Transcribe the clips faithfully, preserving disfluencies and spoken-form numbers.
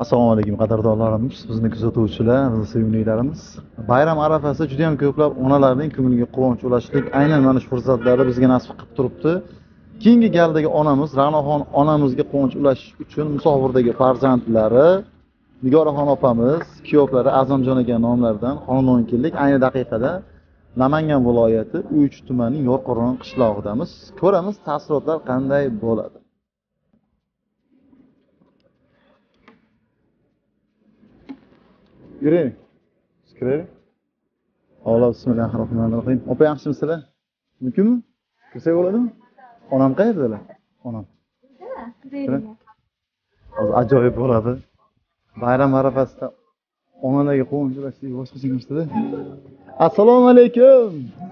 Assalomu alaykum qadrdonlarimiz, bizni kuzatuvchilar, bizni sevimlilarimiz. Bayram arafasida juda ham ko'plab onalarning ko'ngliga quvonch ulashlik aynan mana shu fursatlarda bizga nasib qilib turibdi. Keyingi galdagi onamiz Ra'noxon onamizga quvonch ulashish uchun musofirdagi farzandlari Nigoraxon opamiz, kuyovlari Azamjon aka nomlaridan xonadon keldik. Ayni daqiqada Namangan viloyati Uch tumanining Yo'rqo'ron qishlog'idamiz. Ko'ramiz taassurotlar qanday bo'ladi. Yuring. Kiraylik. Alloh bismillahirrohmanirrohim. Opa yaxshimisizlar? Mumkinmi? Kirsak bo'ladimi? Onam qayerdalar? Onam. Hozir ajoyib bo'ladi. Bayram arafasida onalarga quvonch ulashlik boshqacha bo'lsa-da. Assalomu alaykum.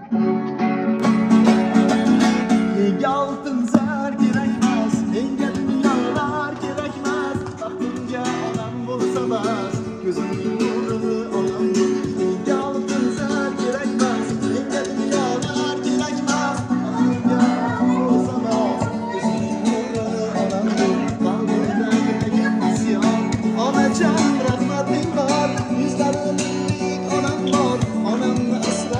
Nega oltin zar kerakmas, menga dunyolar kerakmas, baxtimga onam bo'lsa bas, ko'zimning nuri onam. Nega oltin zar kerakmas, menga dunyolar kerakmas, baxtimga onam bo'lsa bas, ko'zimning nuri onam. Qalbimdagi isyon, onajon rahmating bor, yuzlarimning onam bor, onamni asra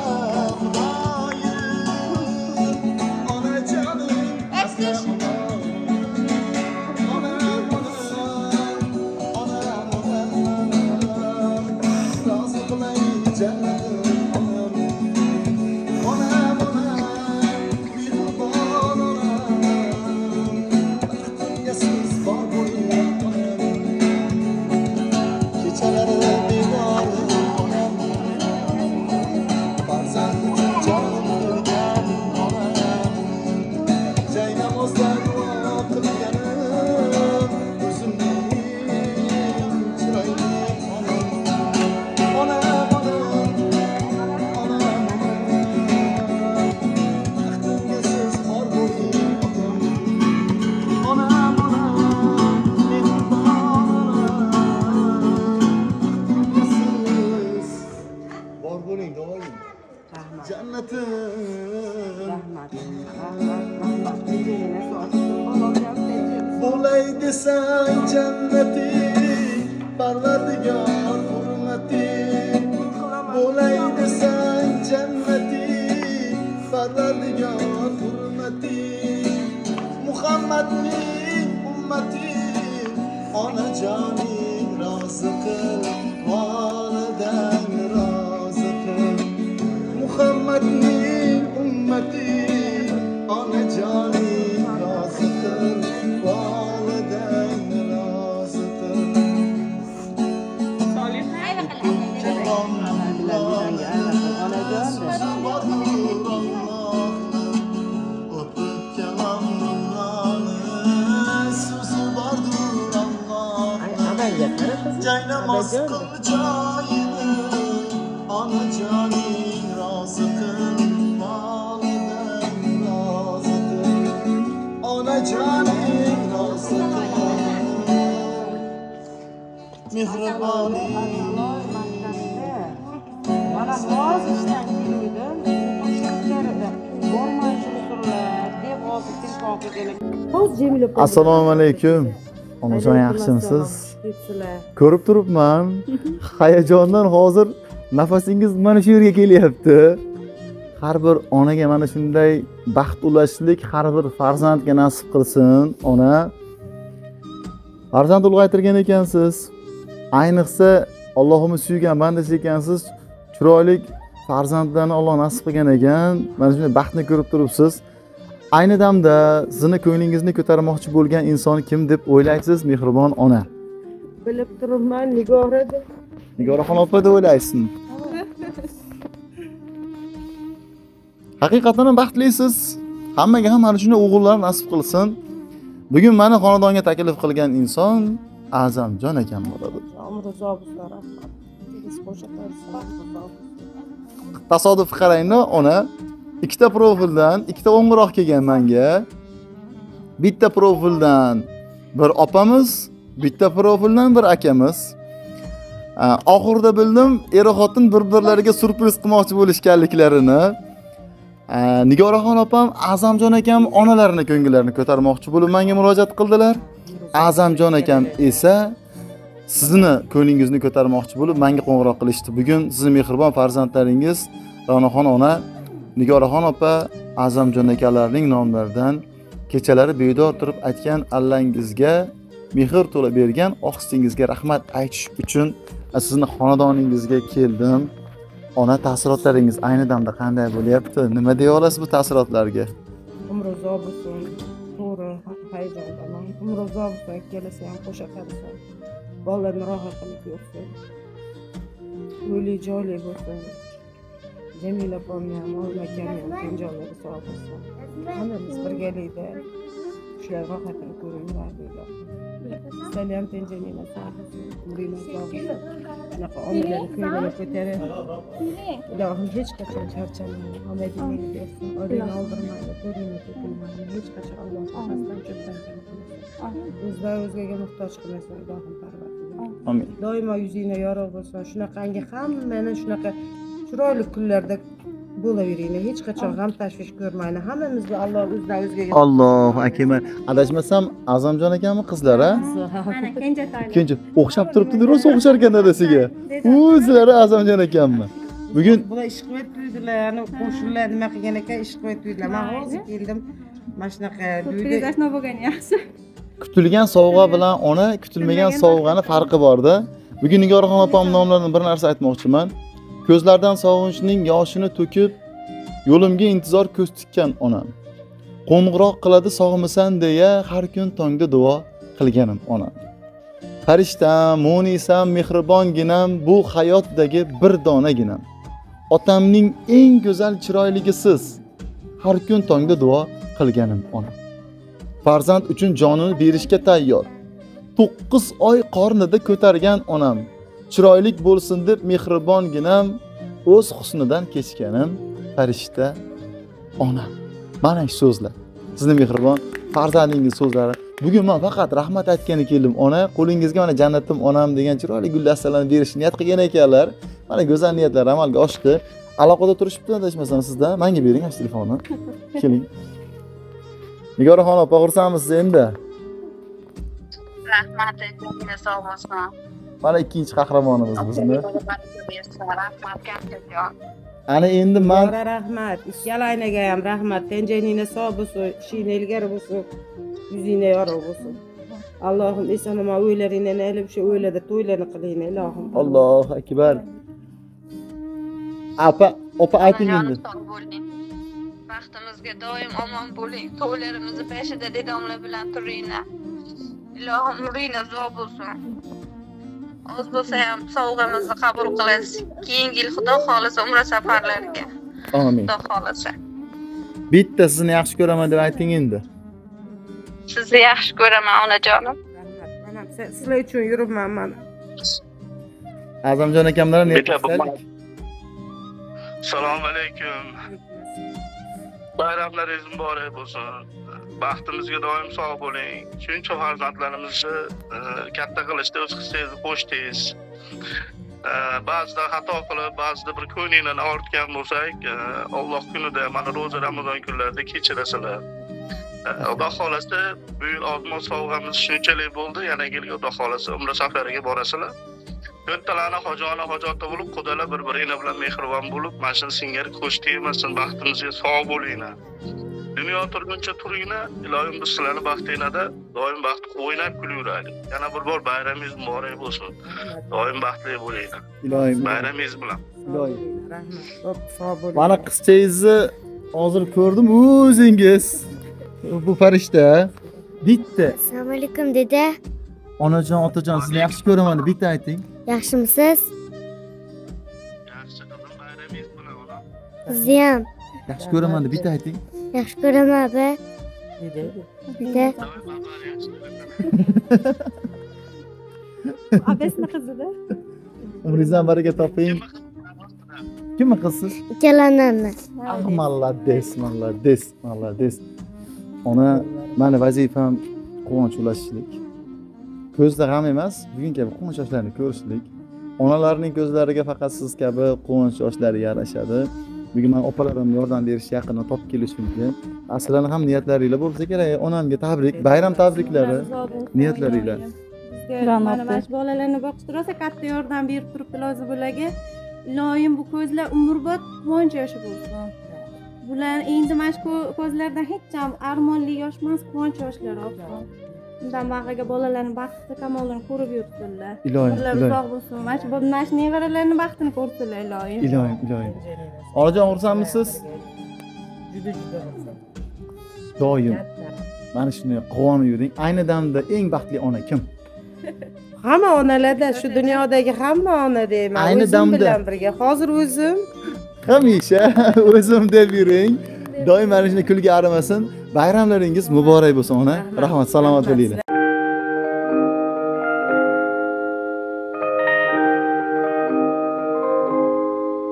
bo'lay desang jannati, Parvardigor hurmati. Bo'lay desang jannati, Parvardigor hurmati. Muhammadning ummati, onajoning rozi qil, volidang rozi qil. Muhammadning ummati, onajoning rozi qil, volidang rozi qil. Jaynamaz qil joyini, onajoning rozi qil, volidang rozi qil. Onajoning rozi qil, mehriboning. Mana hozir ishdan keldim, to'shaklarida bormaychi usullar deb hozir telefon qilgan. Hozir Jamila. Assalomu alaykum. Onajon yaxshimisiz? Ko'rib turibman. Hayajondan hozir nafasingiz mana shu yerga kelyapti. Har bir onaga mana shunday baxt ulashlik har bir farzandga nasib qilsin. Ona farzand ulg'aytirgan ekansiz. Ayniqsa Allohimiz suygan bandasi ekansiz. Chiroyli farzandlarni Alloh nasib qilgan ekan. Mana shunday baxtni ko'rib turibsiz. Ayni damda sizni ko'nglingizni ko'tarmoqchi bo'lgan inson kim deb o'ylaysiz, mehribon ona? Bilib turibman, Nigora deb. Nigoraxon opa deb o'ylaysizmi? Haqiqatan ham baxtlisiz. Hammaga ham mana shunday o'g'illar nasib qilsin. Bugun meni xonadonga taklif qilgan inson Azamjon akam bo'ladi. Tasodif qarangda ona ikkita profildan ikkita qo'ng'iroq kelgan menga. Bitta profildan bir opamiz, bitta profildan bir akamiz. Oxirida bildim, er xotin bir-birlariga surpriz qilmoqchi bo'lishganliklarini. Nigoraxon opam Azamjon akam onalarini ko'ngillarini ko'tarmoqchi bo'lib menga murojaat qildilar. Azamjon akam esa sizni ko'nglingizni ko'tarmoqchi bo'lib menga qo'ng'iroq qilishdi. Bugun sizning mehribon farzandlaringiz Ra'noxon ona, Nigoraxon opa, Azamjon akalarning nomlaridan kechalari bedor turib aytgan allangizga mehr to'la bergan oqsingizga rahmat aytish uchun sizning xonadoningizga keldim. Ona, taassurotlaringiz ayni damda qanday bo'lyapti? Nima deya olasiz bu taassurotlarga? Umri uzoq bo'lsin. To'g'ri, hayajondaman. Umri uzoq bo'lsin, kelasa ham qo'sha qilsin. Bolalarni rohatini ko'rsin. Uyli joyli bo'lsin. Jamila opamni ham, Olma akamni ham tenjonlari sog' bo'lsin. Hammamiz birgalikda shular rohatini ko'ringlar deydi. Sizlar ham tenjoninglar sog' bo'lsin. Umringiz uzoq bo'lsin. Shunaqa onalarni ko'ylagini ko'tarib. Ilohim hech qachon charchamang. Omadingizni bersin. Oilani oldirmaydi, to'ringni to'kilmaydi. Hech qachon Alloh orqasidan cho'pdan o'zlar o'zgaga muhtoj qilmasin, Ilohim parvardigor. Amin. Doimo yuzinglar yorug' bo'lsin. Shunaqangi hammani shunaqa chiroyli kunlarda bo'laveringlar. Hech qachon g'am tashvish ko'rmaydi. Hammamizni Alloh o'zidan o'zgaga. Allohu akbar. Adashmasam Azamjon akammi qizlar-a? Mana kenja toylar. Kenja o'xshab turibdi, rosa o'xshar ekan dadasiga. O'zlari Azamjon akammi? Bugun bular ish qilib tuydilar, yani qo'shnilar nima qilgan ekan, ish qilib tuydilar. Men hozir keldim. Mana shunaqa Ko'pingiz ashno bo'lgan yaxshi. kutilgan sovg'a bilan ona kutilmagan sovg'ani farqi bor-da. Bugun Nigoraxon opam nomlaridan bir narsa aytmoqchiman. Ko'zlardan sog'inchning yoshini to'kib, yo'limga intizor ko'z tikkan onam. Qo'ng'iroq qiladi sog'misan deya har kun tongda duo qilganim onam. Farishtam, mo'nisam, mehribonginam, bu hayotdagi bir donaginam. Otamning eng go'zal chiroyligisiz. Har kun tongda duo qilganim onam. Farzand uchun jonini berishga tayyor. to'qqiz oy qornida ko'targan onam. Chiroylik bo'lsin deb mehribonginam, o'z husnidan kechganim farishta onam. Mana shu so'zlar. Sizning mehribon farzandingiz so'zlari. Bugun men faqat rahmat aytgani keldim. Ona, qo'lingizga mana jannatim onam degan chiroyli guldastalarni berish niyat qilgan ekanlar. Mana go'zal niyatlar amalga oshdi. Aloqada turishibdi adashmasam sizda. Menga bering ash telefonni. Keling. Nigoraxon opa, xursandmisiz endi? Rahmat, e'tiboringiz sog' bo'lsin. Mana ikkinchi qahramonimiz bizni. Rahmat, kamchijon. Ana endi men Bora rahmat. Ikkalanglarga ham rahmat. Tenjoninglar sog' bo'lsin, ishinglar ilgari bo'lsin, yuzinglar yorug' bo'lsin. Allohim eson-omon o'ylaringlarni ilib shu o'ylarda to'ylarni qilinglar, ilohim. Allohu akbar. Apa, opa ayting endi. Baxtimizga doim omon bo'ling. To'ylarimizni beshida dedomlar bilan turinglar. Ilohim umringiz uzoq bo'lsin. Oz bo'lsa ham sovg'amizni qabul qilasiz. Keyingi yil Xudo xolisa umra safarlariga. Amin. Xudo xolisa. Bitta sizni yaxshi ko'raman deb ayting endi. Sizni yaxshi ko'raman onajonim. Rahmat. Mana sizlar uchun yuribman mana. Azamjon akamlar niyatlasizlik. Assalomu alaykum. Bayramlaringiz muborak bo'lsin. Baxtimizga doim sog' bo'ling. Shuncha farzandlarimizni katta qilishda o'z hissangizni qo'shdingiz. Ba'zida xato qilib, ba'zida bir ko'nglinglarni og'ritgan bo'lsak, Alloh kunida, mana ro'za Ramazon kunlarida kechirasizlar. Xudo xolasa bu yil ozmon sovg'amiz shunchalik bo'ldi, yana yilga Xudo xolasa umra safariga borasizlar. To'rttalarni hojona hojatda bo'lib, Xudolar bir-biringlar bilan mehribon bo'lib, mana shu singari ko'ch tegmasin, baxtimizga sog' bo'linglar. Dunyo turguncha turinglar, ilohim biz sizlarni baxtinglarda doim baxt o'ynab kulaveraylik. Yana bir bor bayramingiz muborak bo'lsin. Doim baxtli bo'linglar. Ilohim. Bayramingiz bilan. Ilohim. Rahmat. Sog' bo'ling. Mana qizchangizni hozir ko'rdim, o'zingiz. Bu farishta. Bitta. Assalomu alaykum deda. Onajon, otajon, sizni yaxshi ko'raman deb bitta ayting. Yaxshimisiz? Yaxshi qizim, bayramingiz bilan ona. Sizni ham Yaxshi ko'raman deb bitta ayting. yaxshi ko'raman abi. Deda. Abesni qizida. Umringizdan baraka toping. Kimmi qizsiz? Ikkalanamni. Ah, malades, malades, malades. Ona, meni vazifam quvonch ulashishlik. Ko'zda g'am emas, bugun kabi quvonch yoshlarini ko'rishlik. Onalarning ko'zlariga faqat siz kabi quvonch yoshlari yarashadi. Bugun men opalarim yordam berish yaqinda topib kelish mumkin. Aslan ham niyatlaringizlar bo'lsa kerak. Onamga tabrik, bayram tabriklari, niyatlaringizlar. bizga Qur'on mana o'qi. mana shu bolalarni boqishda rosa katta yordam berib turibdi lozi bularga. Iloyim bu ko'zlar umrbod quvonch yoshi bo'lsin. Bular endi mana shu ko- ko'zlardan hech ham armonli yosh emas, quvonch yoshlari olsin. Undan bag'riga bolalarni baxti kamolini ko'rib yursinlar. Iloyim, Umrlar iloyim. uzoq bo'lsin. Mana shu mana shu nevaralarni baxtini ko'rsinlar iloyim. Iloyim, iloyim. Onajon xursandmisiz? Juda juda xursand. Doim mana shunday quvonib yuring. Ayni damda eng baxtli ona kim? Hamma onalarda shu dunyodagi hamma ona deyman. Ayni O'zim damda. bilan birga. Hozir o'zim Hamisha o'zim deb yuring. Doim mana shunday kulgi arimasin. Bayramlaringiz muborak bo'lsin ona. Rahmat, salomat bo'linglar.